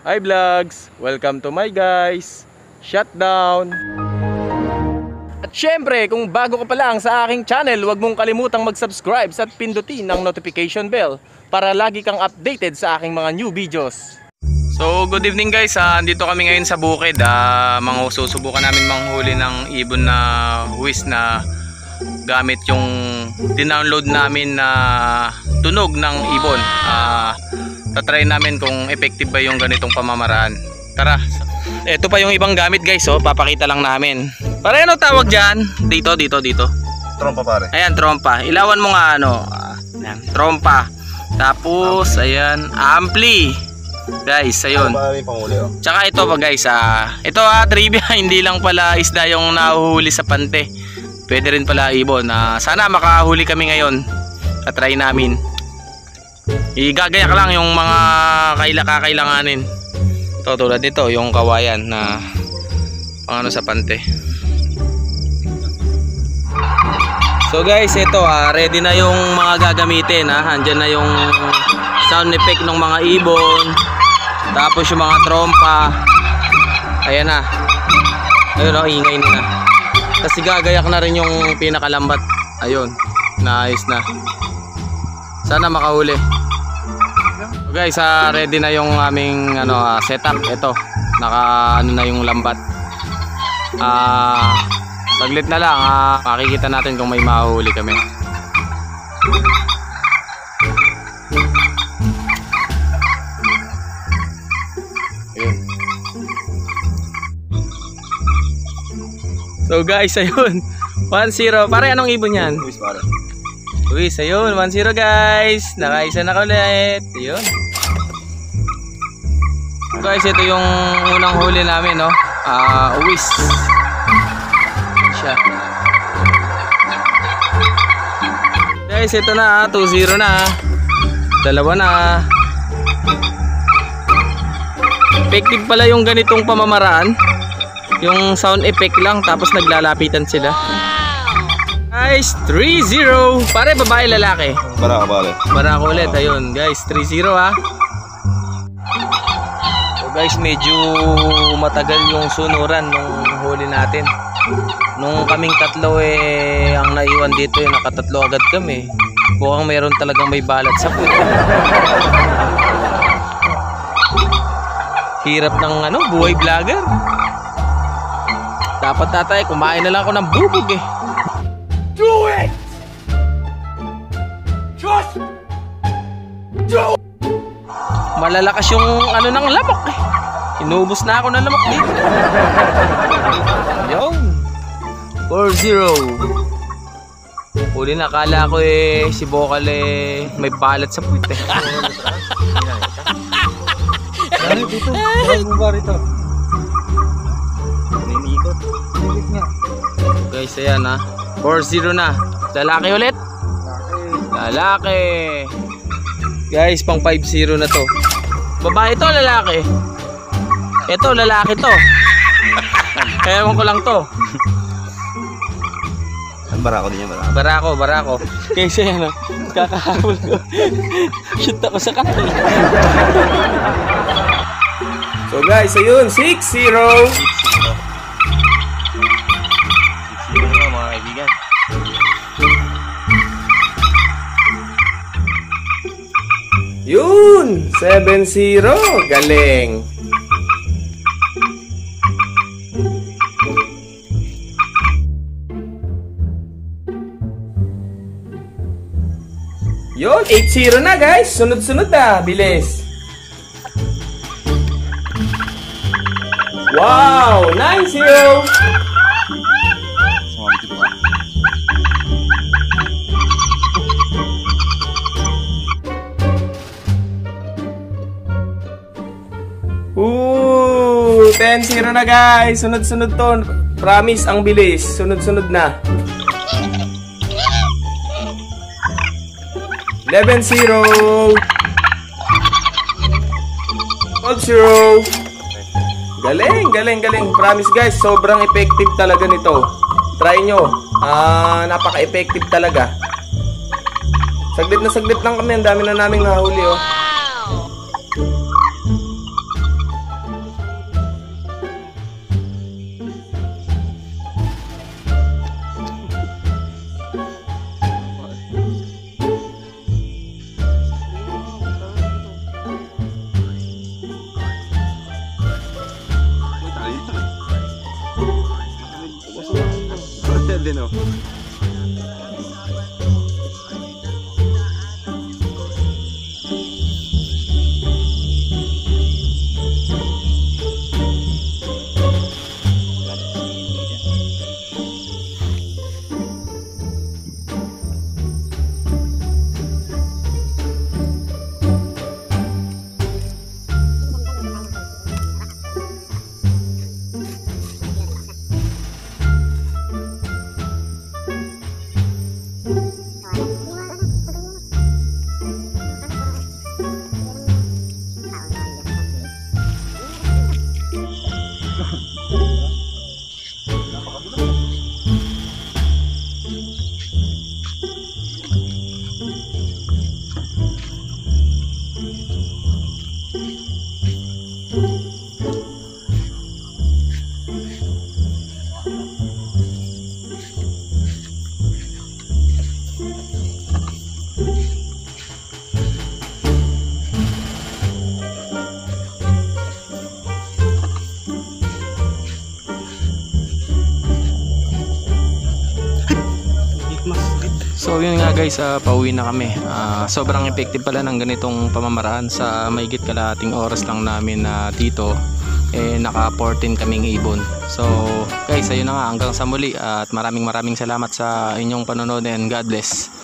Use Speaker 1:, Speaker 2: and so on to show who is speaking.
Speaker 1: Hi vlogs! Welcome to my guys! Shutdown! At syempre, kung bago ka pa lang sa aking channel, huwag mong kalimutang mag-subscribe at pindutin ang notification bell para lagi kang updated sa aking mga new videos. So good evening guys, andito kami ngayon sa bukid. Susubukan namin manghuli ng ibon na huwis na gamit yung dinownload namin na tunog ng ibon. Tatry namin kung effective ba yung ganitong pamamaraan. Tara, ito pa yung ibang gamit guys, papakita lang namin. Para ano tawag dyan? Dito.
Speaker 2: Trompa pare.
Speaker 1: Ayan, trompa. Ilawan mo nga ayan, trompa. Tapos, ayan, ampli. Guys, ayun. Tsaka ito pa guys, ito trivia, hindi lang pala isda yung nahuhuli sa pante. Pwede rin pala ibon. Sana makahuli kami ngayon. Tatry namin. Igagayak lang yung mga kakailanganin. Ito, tulad nito, yung kawayan na sa pante. So guys, ito ready na yung mga gagamitin. Andyan na yung sound effect ng mga ibon. Tapos yung mga trompa. Ayan na. Ayun ingay nila. Kasi gagayak na rin yung pinakalambat. Ayun, nice na. Sana makahuli. So guys, ready na yung aming setup. Ito, naka na yung lambat. Saglit na lang, makikita natin kung may mahuli kami. Ayun. So guys, ayun, 1-0. Pare, anong ibon yan?
Speaker 2: Luis pare.
Speaker 1: Luis, ayun, 1-0 guys. Nakaisa na ulit. Ayun. Guys, ito yung unang huli namin, Luis. Siya. Guys, ito na, 2-0 na. Dalawa na. Effective pala yung ganitong pamamaraan. Yung sound effect lang, tapos naglalapitan sila. Guys, 3-0. Pare, babae, lalaki?
Speaker 2: Baraka pare.
Speaker 1: Baraka ulit, ayun guys, 3-0 So guys, medyo matagal yung sunuran nung huli natin. Nung kaming tatlo ang naiwan dito, nakatatlo agad kami. Mukhang meron talagang may balat sa puto. Hirap ng buhay vlogger. Dapat tatay, kumain na lang ako ng bubog
Speaker 3: Do it! Just do it!
Speaker 1: Malalakas yung ng lamok Inubos na ako ng lamok dito. Yun. 4-0. Huli na, akala ko si Bokal may balat sa puwit
Speaker 3: Ano dito? Ano ba rito? Niniikot. Ikot nga.
Speaker 1: Guys, ayan 4-0 na. Lalaki ulit? Lalaki. Guys, pang 5-0 na to. Babae to, lalaki? Ito, lalaki to. Ewan ko lang to.
Speaker 2: Barako din yan, barako.
Speaker 1: Barako. Kasi kakahabol ko. Shoot ako sa kanil. So guys, ayun, 6-0.
Speaker 2: 6-0 mga kaibigan.
Speaker 1: Yun, 7-0. Galing. Yun, 8-0 na guys. Sunod-sunod bilis. Wow, 9-0. Ooh, 10-0 na guys. Sunod-sunod to. Promise, ang bilis. Sunod-sunod na. 11-0. 12-0. Galing. Promise guys, sobrang effective talaga nito. Try nyo. Napaka-effective talaga. Saglit lang kami. Ang dami na naming nahuli So yun nga guys, pauwi na kami. Sobrang effective pala ng ganitong pamamaraan. Sa mahigit kalahating oras lang namin na dito, naka 14 kaming ibon. So guys, ayun na nga, hanggang sa muli at maraming salamat sa inyong panonood and God bless.